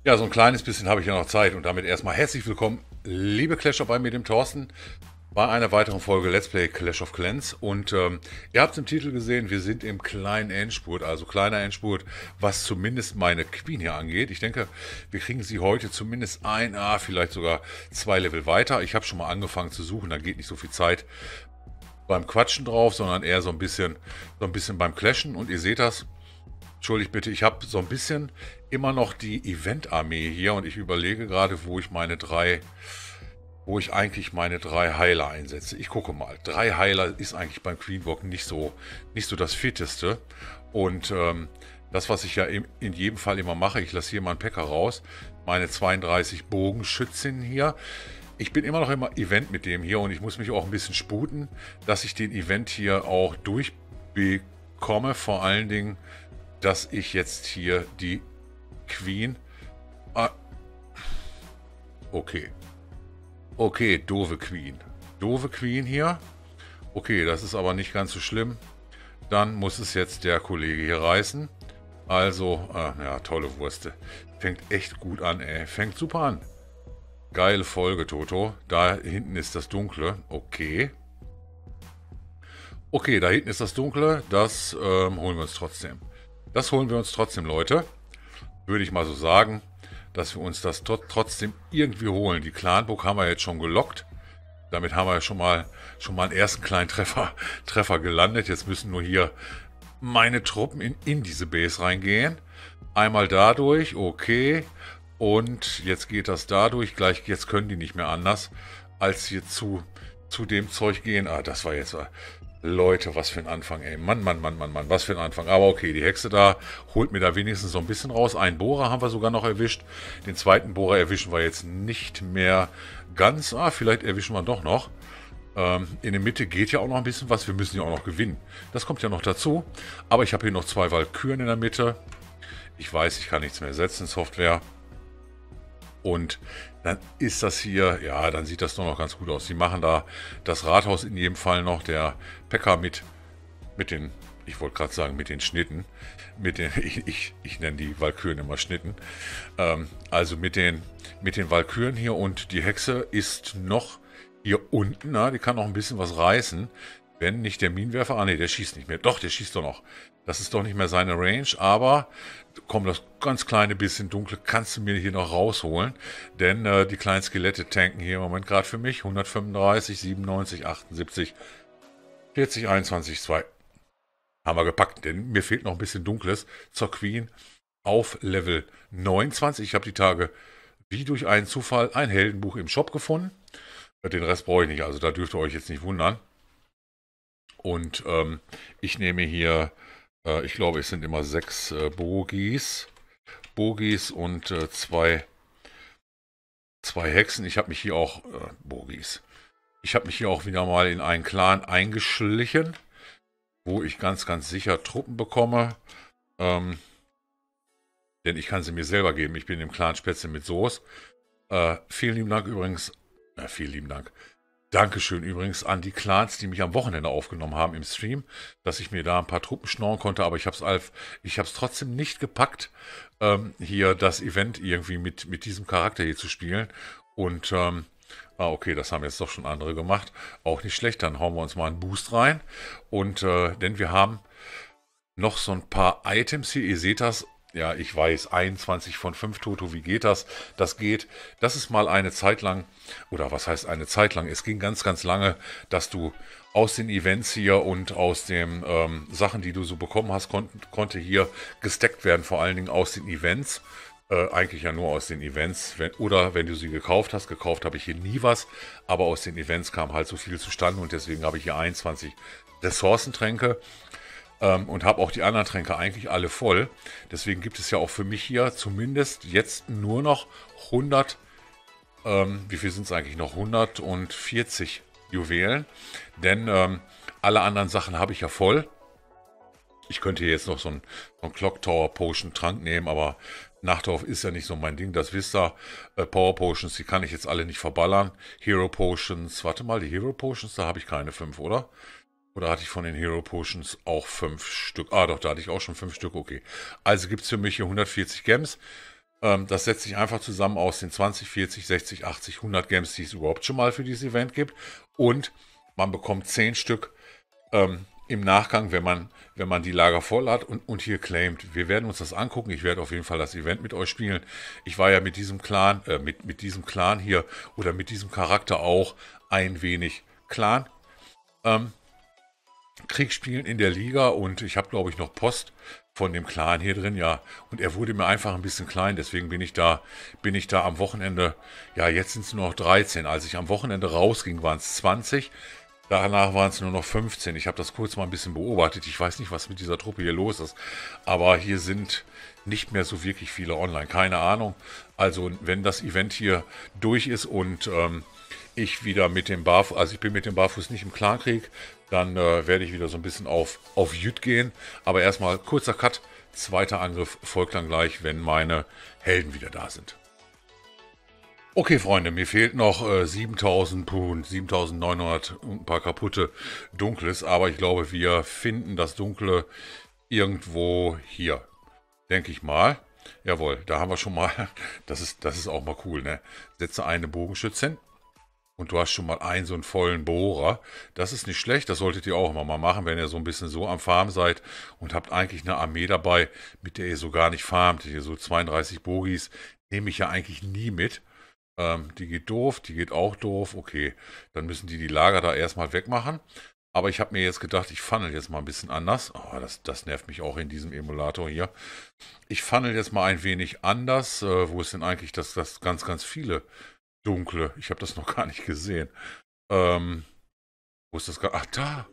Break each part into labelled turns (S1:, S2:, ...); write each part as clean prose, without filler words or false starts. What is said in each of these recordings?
S1: Ja, so ein kleines bisschen habe ich ja noch Zeit und damit erstmal herzlich willkommen, liebe Clasher, bei mir, dem Thorsten, bei einer weiteren Folge Let's Play Clash of Clans. Und ihr habt es im Titel gesehen, wir sind im kleinen Endspurt, also kleiner Endspurt, was zumindest meine Queen hier angeht. Ich denke, wir kriegen sie heute zumindest vielleicht sogar 2 Level weiter. Ich habe schon mal angefangen zu suchen, da geht nicht so viel Zeit beim Quatschen drauf, sondern eher so ein bisschen beim Clashen. Und ihr seht das. Entschuldigt bitte, ich habe so ein bisschen immer noch die Event-Armee hier und ich überlege gerade, wo ich eigentlich meine 3 Heiler einsetze. Ich gucke mal. 3 Heiler ist eigentlich beim Queenwalk nicht so das Fitteste. Und das, was ich ja in jedem Fall immer mache, ich lasse hier mal einen Packer raus. Meine 32 Bogenschützinnen hier. Ich bin immer noch im Event mit dem hier und ich muss mich auch ein bisschen sputen, dass ich den Event hier auch durchbekomme. Vor allen Dingen, dass ich jetzt hier die Queen... Ah, okay. Okay, doofe Queen. Doofe Queen hier. Okay, das ist aber nicht ganz so schlimm. Dann muss es jetzt der Kollege hier reißen. Also, ja, tolle Wurste. Fängt echt gut an, ey. Fängt super an. Geile Folge, Toto. Da hinten ist das Dunkle. Okay. Okay, da hinten ist das Dunkle. Das holen wir uns trotzdem. Das holen wir uns trotzdem, Leute. Würde ich mal so sagen, dass wir uns das trotzdem irgendwie holen. Die Clanburg haben wir jetzt schon gelockt. Damit haben wir schon mal einen ersten kleinen Treffer gelandet. Jetzt müssen nur hier meine Truppen in diese Base reingehen. Einmal dadurch, okay. Und jetzt geht das dadurch. Gleich, jetzt können die nicht mehr anders, als hier zu dem Zeug gehen. Das war jetzt... Leute, was für ein Anfang, ey. Mann, was für ein Anfang. Aber okay, die Hexe da holt mir da wenigstens so ein bisschen raus. Einen Bohrer haben wir sogar noch erwischt. Den zweiten Bohrer erwischen wir jetzt nicht mehr ganz. Vielleicht erwischen wir doch noch. In der Mitte geht ja auch noch ein bisschen was. Wir müssen ja auch noch gewinnen. Das kommt ja noch dazu. Aber ich habe hier noch 2 Walküren in der Mitte. Ich weiß, ich kann nichts mehr setzen, Software. Und dann ist das hier, ja, dann sieht das doch noch ganz gut aus. Die machen da das Rathaus in jedem Fall noch, der Päcker mit den, ich wollte gerade sagen, mit den Schnitten. Ich nenne die Walküren immer Schnitten. Also mit den Walküren hier und die Hexe ist noch hier unten, die kann noch ein bisschen was reißen. Wenn nicht der Minenwerfer, ne, der schießt nicht mehr. Doch, der schießt doch noch. Das ist doch nicht mehr seine Range, aber komm, das ganz kleine bisschen Dunkle kannst du mir hier noch rausholen, denn die kleinen Skelette tanken hier im Moment gerade für mich. 135, 97, 78, 40, 21, 2. Haben wir gepackt, denn mir fehlt noch ein bisschen Dunkles zur Queen auf Level 29. Ich habe die Tage wie durch einen Zufall ein Heldenbuch im Shop gefunden. Den Rest brauche ich nicht, also da dürft ihr euch jetzt nicht wundern. Und ich nehme hier, ich glaube, es sind immer 6 Bogies und 2 Hexen. Ich habe mich hier auch, Bogies. Ich habe mich hier auch wieder mal in einen Clan eingeschlichen, wo ich ganz, ganz sicher Truppen bekomme. Denn ich kann sie mir selber geben. Ich bin im Clan Spätzle mit Soße. Vielen lieben Dank übrigens. Vielen lieben Dank. Dankeschön übrigens an die Clans, die mich am Wochenende aufgenommen haben im Stream, dass ich mir da ein paar Truppen schnorren konnte, aber ich habe es trotzdem nicht gepackt, hier das Event irgendwie mit diesem Charakter hier zu spielen. Und, okay, das haben jetzt doch schon andere gemacht. Auch nicht schlecht, dann hauen wir uns mal einen Boost rein. Und, denn wir haben noch so ein paar Items hier, ihr seht das. Ja, ich weiß, 21 von 5, Toto, wie geht das? Das geht. Das ist mal eine Zeit lang, oder was heißt eine Zeit lang? Es ging ganz, ganz lange, dass du aus den Events hier und aus den Sachen, die du so bekommen hast, konnte hier gestackt werden, vor allen Dingen aus den Events. Eigentlich ja nur aus den Events, wenn du sie gekauft hast. Gekauft habe ich hier nie was, aber aus den Events kam halt so viel zustande und deswegen habe ich hier 21 Ressourcentränke. Und habe auch die anderen Tränke eigentlich alle voll. Deswegen gibt es ja auch für mich hier zumindest jetzt nur noch 100, wie viel sind es eigentlich noch? 140 Juwelen. Denn alle anderen Sachen habe ich ja voll. Ich könnte hier jetzt noch so einen Clock Tower Potion Trank nehmen, aber Nachtdorf ist ja nicht so mein Ding, das wisst ihr. Power Potions, die kann ich jetzt alle nicht verballern. Hero Potions, warte mal, die Hero Potions, da habe ich keine 5, oder? Oder hatte ich von den Hero Potions auch 5 Stück? Doch, da hatte ich auch schon 5 Stück, okay. Also gibt es für mich hier 140 Gems. Das setzt sich einfach zusammen aus den 20, 40, 60, 80, 100 Games, die es überhaupt schon mal für dieses Event gibt. Und man bekommt 10 Stück im Nachgang, wenn man die Lager voll hat und hier claimt. Wir werden uns das angucken. Ich werde auf jeden Fall das Event mit euch spielen. Ich war ja mit diesem Clan, mit diesem Clan hier oder mit diesem Charakter auch ein wenig Clan. Krieg spielen in der Liga und ich habe, glaube ich, noch Post von dem Clan hier drin, ja. Und er wurde mir einfach ein bisschen klein, deswegen bin ich da am Wochenende, ja, jetzt sind es nur noch 13. Als ich am Wochenende rausging, waren es 20. Danach waren es nur noch 15. Ich habe das kurz mal ein bisschen beobachtet. Ich weiß nicht, was mit dieser Truppe hier los ist. Aber hier sind nicht mehr so wirklich viele online. Keine Ahnung. Also wenn das Event hier durch ist und ich wieder mit dem Barfuß, also ich bin mit dem Barfuß nicht im Clankrieg, dann werde ich wieder so ein bisschen auf Jüt gehen. Aber erstmal kurzer Cut. Zweiter Angriff folgt dann gleich, wenn meine Helden wieder da sind. Okay, Freunde, mir fehlt noch 7000 Pun, 7900 und ein paar kaputte Dunkles, aber ich glaube, wir finden das Dunkle irgendwo hier. Denke ich mal. Jawohl, da haben wir schon mal, das ist auch mal cool, ne? Setze eine Bogenschützin und du hast schon mal einen so einen vollen Bohrer. Das ist nicht schlecht, das solltet ihr auch immer mal machen, wenn ihr so ein bisschen so am Farm seid und habt eigentlich eine Armee dabei, mit der ihr so gar nicht farmt. Hier so 32 Bogis nehme ich ja eigentlich nie mit. Die geht doof, die geht auch doof. Okay, dann müssen die Lager da erstmal wegmachen. Aber ich habe mir jetzt gedacht, ich funnel jetzt mal ein bisschen anders. Oh, das nervt mich auch in diesem Emulator hier. Ich funnel jetzt mal ein wenig anders. Wo ist denn eigentlich das ganz, ganz viele Dunkle? Ich habe das noch gar nicht gesehen. Wo ist das? Ach, da.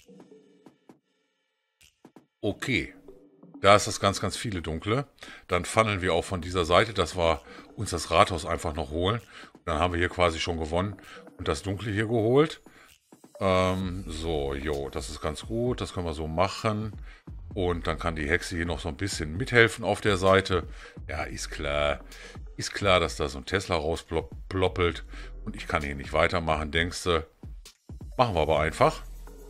S1: Okay. Da ist das ganz, ganz viele Dunkle. Dann funneln wir auch von dieser Seite, dass wir uns das Rathaus einfach noch holen. Und dann haben wir hier quasi schon gewonnen und das Dunkle hier geholt. So, jo, das ist ganz gut. Das können wir so machen. Und dann kann die Hexe hier noch so ein bisschen mithelfen auf der Seite. Ja, ist klar. Ist klar, dass da so ein Tesla rausploppelt. Und ich kann hier nicht weitermachen, denkst du? Machen wir aber einfach.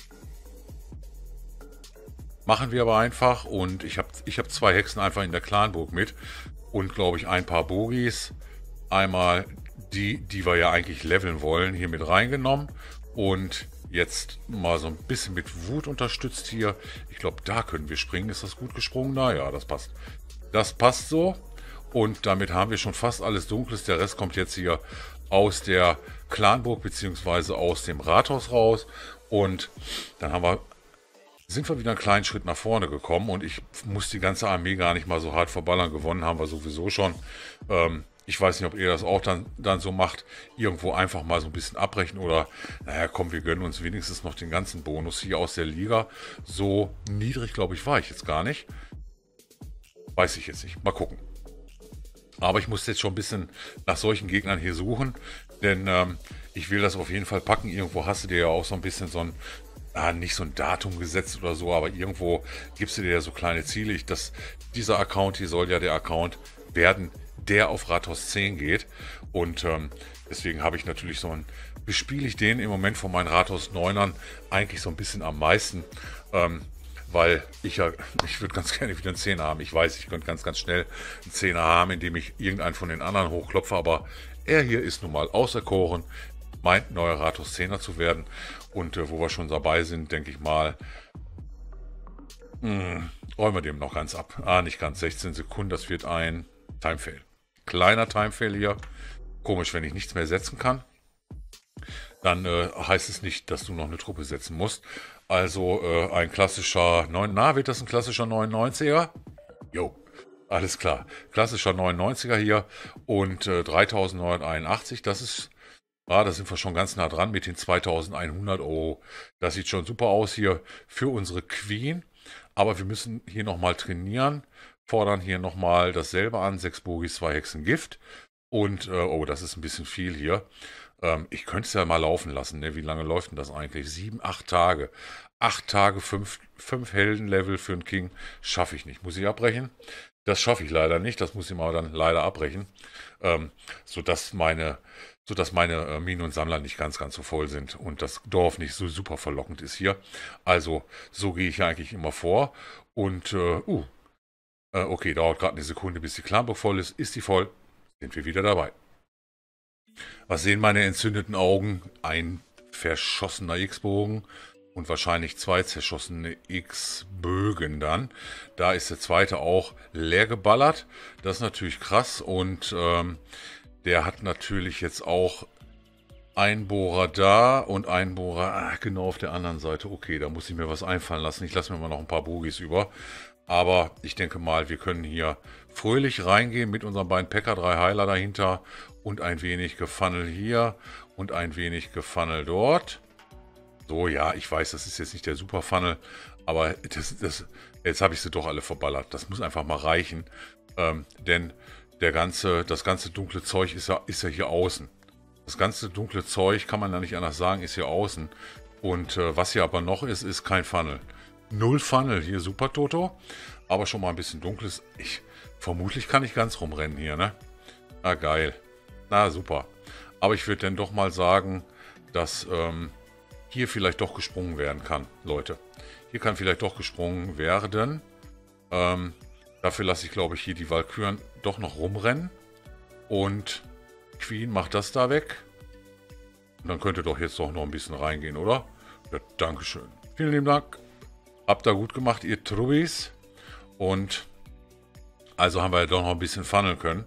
S1: Machen wir aber einfach. Und ich hab 2 Hexen einfach in der Clanburg mit. Und, glaube ich, ein paar Bogis. Einmal die wir ja eigentlich leveln wollen, hier mit reingenommen. Und jetzt mal so ein bisschen mit Wut unterstützt hier. Ich glaube, da können wir springen. Ist das gut gesprungen? Naja, das passt. Das passt so. Und damit haben wir schon fast alles Dunkles. Der Rest kommt jetzt hier aus der Clanburg bzw. aus dem Rathaus raus. Und dann sind wir wieder einen kleinen Schritt nach vorne gekommen. Und ich muss die ganze Armee gar nicht mal so hart verballern. Gewonnen haben wir sowieso schon. Ich weiß nicht, ob ihr das auch dann so macht. Irgendwo einfach mal so ein bisschen abbrechen. Oder, naja, komm, wir gönnen uns wenigstens noch den ganzen Bonus hier aus der Liga. So niedrig, glaube ich, war ich jetzt gar nicht. Weiß ich jetzt nicht. Mal gucken. Aber ich muss jetzt schon ein bisschen nach solchen Gegnern hier suchen, denn ich will das auf jeden Fall packen. Irgendwo hast du dir ja auch so ein bisschen so ein, nicht so ein Datum gesetzt oder so, aber irgendwo gibst du dir ja so kleine Ziele. Dieser Account hier soll ja der Account werden, der auf Rathaus 10 geht. Und deswegen habe ich natürlich bespiele ich den im Moment von meinen Rathaus 9ern eigentlich so ein bisschen am meisten. Weil ich würde ganz gerne wieder einen 10er haben. Ich weiß, ich könnte ganz, ganz schnell einen 10er haben, indem ich irgendeinen von den anderen hochklopfe, aber er hier ist nun mal auserkoren, meint neuer Rathaus 10er zu werden. Und wo wir schon dabei sind, denke ich mal, räumen wir dem noch ganz ab. Nicht ganz, 16 Sekunden, das wird ein Timefail. Kleiner Timefail hier. Komisch, wenn ich nichts mehr setzen kann. Dann heißt es nicht, dass du noch eine Truppe setzen musst. Also ein klassischer wird das ein klassischer 99er? Jo, alles klar. Klassischer 99er hier und 3981, da sind wir schon ganz nah dran mit den 2100. Oh, das sieht schon super aus hier für unsere Queen. Aber wir müssen hier nochmal trainieren, fordern hier nochmal dasselbe an, 6 Bogis, 2 Hexen Gift. Und, oh, das ist ein bisschen viel hier. Ich könnte es ja mal laufen lassen, ne? Wie lange läuft denn das eigentlich? 7, 8 Tage. 8 Tage, 5 Heldenlevel für einen King schaffe ich nicht. Muss ich abbrechen? Das schaffe ich leider nicht. Das muss ich mal dann leider abbrechen. Sodass meine Minen und Sammler nicht ganz, ganz so voll sind und das Dorf nicht so super verlockend ist hier. Also, so gehe ich eigentlich immer vor. Und, Okay, dauert gerade eine Sekunde, bis die Clanburg voll ist. Ist die voll, sind wir wieder dabei. Was sehen meine entzündeten Augen? Ein verschossener X-Bogen und wahrscheinlich 2 zerschossene X-Bögen dann. Da ist der zweite auch leer geballert. Das ist natürlich krass und der hat natürlich jetzt auch einen Bohrer da und einen Bohrer genau auf der anderen Seite. Okay, da muss ich mir was einfallen lassen. Ich lasse mir mal noch ein paar Bogis über. Aber ich denke mal, wir können hier fröhlich reingehen mit unseren beiden Packer, 3 Heiler dahinter und ein wenig Gefunnel hier und ein wenig Gefunnel dort. So, ja, ich weiß, das ist jetzt nicht der Super Funnel, aber jetzt habe ich sie doch alle verballert. Das muss einfach mal reichen, denn das ganze dunkle Zeug ist ja hier außen. Das ganze dunkle Zeug, kann man da nicht anders sagen, ist hier außen. Und was hier aber noch ist, ist kein Funnel. Null Funnel hier, Super Toto. Aber schon mal ein bisschen dunkles. Vermutlich kann ich ganz rumrennen hier, ne? Na geil. Na super. Aber ich würde dann doch mal sagen, dass hier vielleicht doch gesprungen werden kann, Leute. Hier kann vielleicht doch gesprungen werden. Dafür lasse ich, glaube ich, hier die Walküren doch noch rumrennen. Und Queen macht das da weg. Und dann könnte doch jetzt doch noch ein bisschen reingehen, oder? Ja, Dankeschön. Vielen lieben Dank. Habt ihr gut gemacht, ihr Trubbis. Und also haben wir ja doch noch ein bisschen funneln können.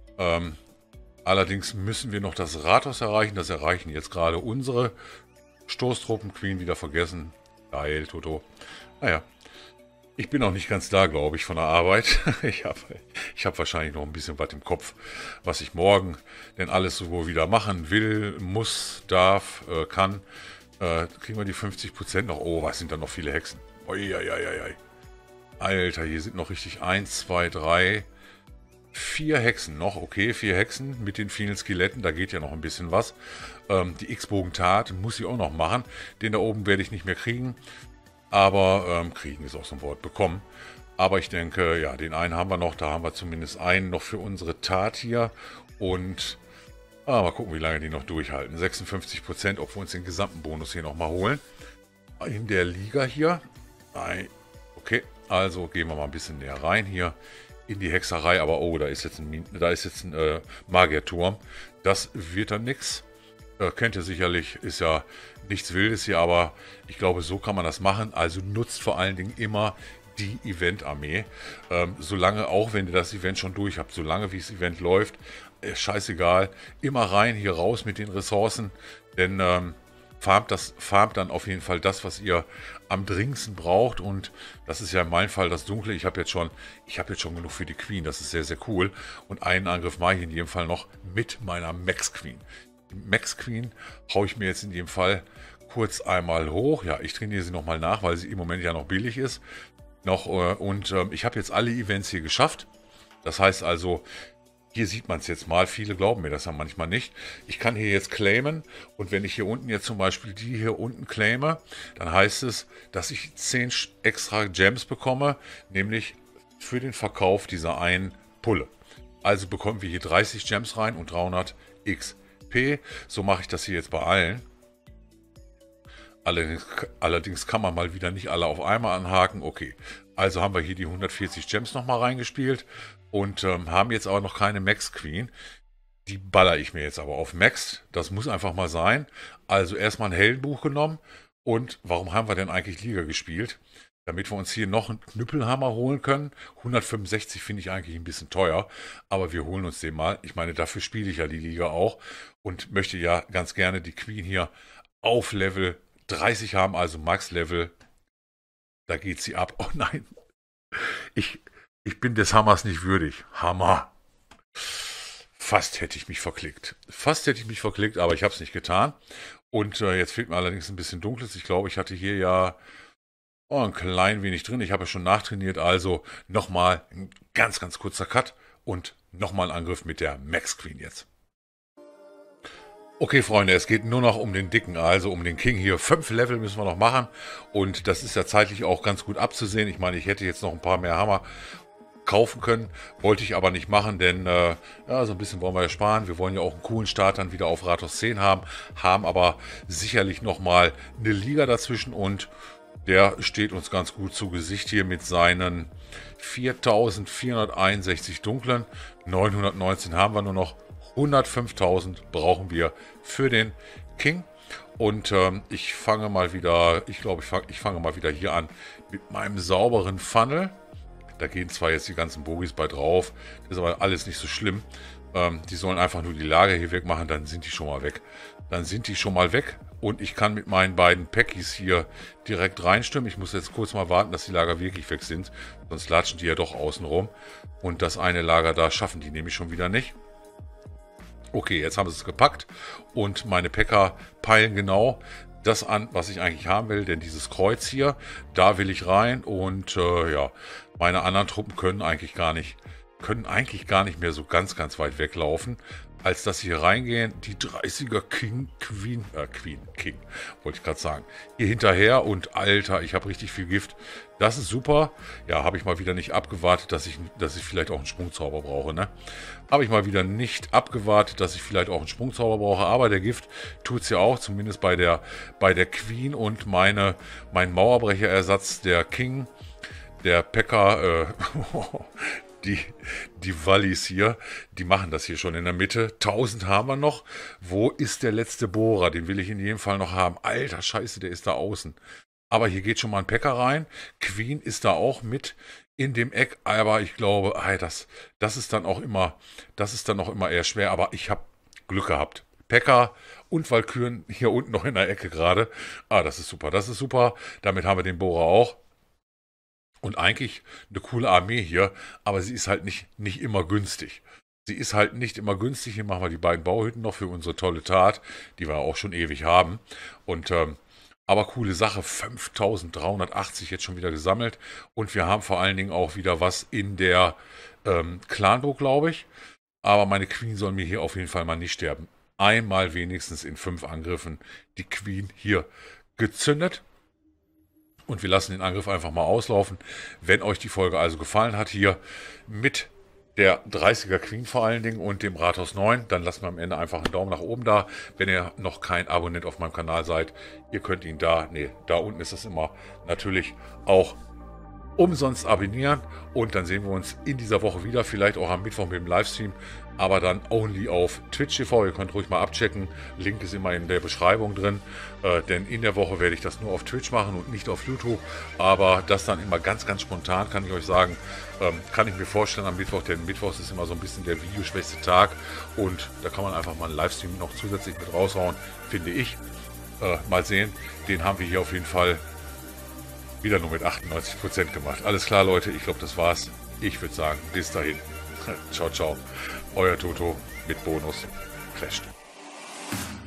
S1: Allerdings müssen wir noch das Rathaus erreichen. Das erreichen jetzt gerade unsere Stoßtruppen. Queen wieder vergessen. Geil, Toto. Naja. Ich bin noch nicht ganz da, glaube ich, von der Arbeit. Ich hab wahrscheinlich noch ein bisschen was im Kopf, was ich morgen denn alles so wieder machen will, muss, darf, kann. Kriegen wir die 50% noch? Oh, was sind da noch viele Hexen? Uiuiuiui. Alter, hier sind noch richtig 1, 2, 3, 4 Hexen noch. Okay, 4 Hexen mit den vielen Skeletten, da geht ja noch ein bisschen was. Die X-Bogen-Tat muss ich auch noch machen. Den da oben werde ich nicht mehr kriegen. Aber kriegen ist auch so ein Wort, bekommen. Aber ich denke, ja, den einen haben wir noch. Da haben wir zumindest einen noch für unsere Tat hier. Und mal gucken, wie lange die noch durchhalten. 56%, ob wir uns den gesamten Bonus hier nochmal holen. In der Liga hier. Okay, also gehen wir mal ein bisschen näher rein hier in die Hexerei. Aber oh, da ist jetzt ein Magierturm. Das wird dann nichts. Kennt ihr sicherlich, ist ja nichts Wildes hier, aber ich glaube, so kann man das machen. Also nutzt vor allen Dingen immer die Event-Armee. Solange, auch wenn ihr das Event schon durch habt, solange wie das Event läuft, scheißegal, immer rein, hier raus mit den Ressourcen, denn farmt dann auf jeden Fall das, was ihr am dringendsten braucht, und das ist ja in meinem Fall das Dunkle. Ich habe jetzt schon genug für die Queen, das ist sehr, sehr cool, und einen Angriff mache ich in jedem Fall noch mit meiner Max Queen. Max Queen haue ich mir jetzt in jedem Fall kurz einmal hoch. Ja, ich trainiere sie nochmal nach, weil sie im Moment ja noch billig ist. Ich habe jetzt alle Events hier geschafft. Das heißt also, hier sieht man es jetzt mal. Viele glauben mir das ja manchmal nicht. Ich kann hier jetzt claimen, und wenn ich hier unten jetzt zum Beispiel die hier unten claime, dann heißt es, dass ich 10 extra Gems bekomme, nämlich für den Verkauf dieser einen Pulle. Also bekommen wir hier 30 Gems rein und 300 XP. So mache ich das hier jetzt bei allen. Allerdings kann man mal wieder nicht alle auf einmal anhaken. Okay, also haben wir hier die 140 Gems nochmal reingespielt und haben jetzt aber noch keine Max Queen. Die baller ich mir jetzt aber auf Max. Das muss einfach mal sein. Also erstmal ein Heldenbuch genommen. Und warum haben wir denn eigentlich Liga gespielt? Damit wir uns hier noch einen Knüppelhammer holen können. 165 finde ich eigentlich ein bisschen teuer, aber wir holen uns den mal. Ich meine, dafür spiele ich ja die Liga auch und möchte ja ganz gerne die Queen hier auf Level 30 haben, also Max-Level. Da geht sie ab. Oh nein, ich bin des Hammers nicht würdig. Hammer. Fast hätte ich mich verklickt. Aber ich habe es nicht getan. Und jetzt fehlt mir allerdings ein bisschen Dunkles. Ich glaube, ich hatte hier ja ein klein wenig drin. Ich habe ja schon nachtrainiert, also nochmal ein ganz, ganz kurzer Cut und nochmal ein Angriff mit der Max Queen jetzt. Okay, Freunde, es geht nur noch um den Dicken, also um den King hier. 5 Level müssen wir noch machen und das ist ja zeitlich auch ganz gut abzusehen. Ich meine, ich hätte jetzt noch ein paar mehr Hammer kaufen können, wollte ich aber nicht machen, denn ja, so ein bisschen wollen wir ja sparen. Wir wollen ja auch einen coolen Start dann wieder auf Rathaus 10 haben aber sicherlich nochmal eine Liga dazwischen und Der steht uns ganz gut zu Gesicht hier mit seinen 4.461 dunklen. 919 haben wir nur noch. 105.000 brauchen wir für den King. Und ich fange mal wieder, ich glaube, ich fange mal wieder hier an mit meinem sauberen Funnel. Da gehen zwar jetzt die ganzen Bogies bei drauf, ist aber alles nicht so schlimm. Die sollen einfach nur die Lager hier wegmachen, dann sind die schon mal weg. Dann sind die schon mal weg und ich kann mit meinen beiden Packies hier direkt reinstimmen. Ich muss jetzt kurz mal warten, dass die Lager wirklich weg sind, sonst latschen die ja doch außen rum. Und das eine Lager da schaffen die nämlich schon wieder nicht. Okay, jetzt haben sie es gepackt und meine Packer peilen genau das an, was ich eigentlich haben will, denn dieses Kreuz hier, da will ich rein und ja, meine anderen Truppen können eigentlich gar nicht mehr so ganz weit weglaufen, als dass sie hier reingehen. Die 30er King, wollte ich gerade sagen, hier hinterher und Alter, ich habe richtig viel Gift. Das ist super. Ja, habe ich mal wieder nicht abgewartet, dass ich vielleicht auch einen Sprungzauber brauche, ne? Habe ich mal wieder nicht abgewartet, dass ich vielleicht auch einen Sprungzauber brauche, aber der Gift tut es ja auch, zumindest bei der Queen und mein Mauerbrecherersatz, der King, der Packer, die Wallis hier, die machen das hier schon in der Mitte. 1000 haben wir noch. Wo ist der letzte Bohrer? Den will ich in jedem Fall noch haben. Alter Scheiße, der ist da außen. Aber hier geht schon mal ein Packer rein. Queen ist da auch mit in dem Eck. Aber ich glaube, das ist dann auch immer eher schwer. Aber ich habe Glück gehabt. Packer und Walküren hier unten noch in der Ecke gerade. Das ist super, das ist super. Damit haben wir den Bohrer auch. Und eigentlich eine coole Armee hier, aber sie ist halt nicht immer günstig. Sie ist halt nicht immer günstig. Hier machen wir die beiden Bauhütten noch für unsere tolle Tat, die wir auch schon ewig haben. Und aber coole Sache, 5.380 jetzt schon wieder gesammelt. Und wir haben vor allen Dingen auch wieder was in der Clanburg, glaube ich. Aber meine Queen soll mir hier auf jeden Fall mal nicht sterben. Einmal wenigstens in 5 Angriffen die Queen hier gezündet. Und wir lassen den Angriff einfach mal auslaufen. Wenn euch die Folge also gefallen hat, hier mit der 30er Queen vor allen Dingen und dem Rathaus 9, dann lasst mir am Ende einfach einen Daumen nach oben da. Wenn ihr noch kein Abonnent auf meinem Kanal seid, ihr könnt ihn da unten ist es immer natürlich auch umsonst abonnieren. Und dann sehen wir uns in dieser Woche wieder, vielleicht auch am Mittwoch mit dem Livestream, aber dann only auf Twitch TV. Ihr könnt ruhig mal abchecken. Link ist immer in der Beschreibung drin. Denn in der Woche werde ich das nur auf Twitch machen und nicht auf YouTube. Aber das dann immer ganz spontan, kann ich euch sagen. Kann ich mir vorstellen am Mittwoch, denn Mittwochs ist immer so ein bisschen der videoschwächste Tag. Und da kann man einfach mal einen Livestream noch zusätzlich mit raushauen, finde ich. Mal sehen, den haben wir hier auf jeden Fall wieder nur mit 98% gemacht. Alles klar, Leute, ich glaube, das war's. Ich würde sagen, bis dahin. Ciao, ciao. Euer Toto mit Bonus. Clasht.